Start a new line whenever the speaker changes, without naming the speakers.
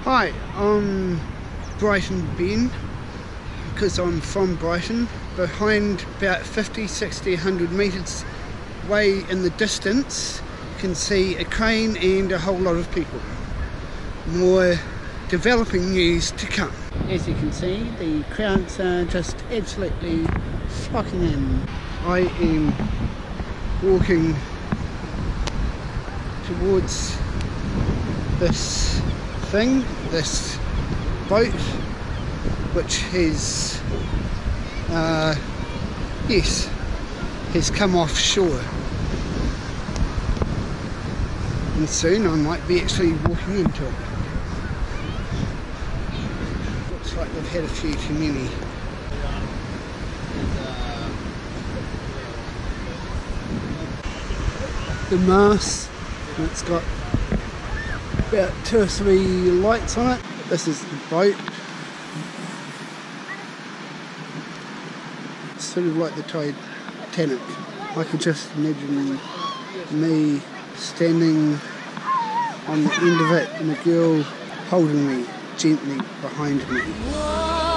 Hi, I'm Brighton Ben, because I'm from Brighton. Behind about 50, 60, 100 metres way in the distance, you can see a crane and a whole lot of people. More developing news to come. As you can see, the crowds are just absolutely flocking in. I am walking towards this thing, this boat, which has has come offshore, and soon I might be actually walking into it. Looks like they've had a few too many. The mast, it's got about 2 or 3 lights on it. This is the boat. It's sort of like the Titanic. I could just imagine me standing on the end of it and a girl holding me gently behind me.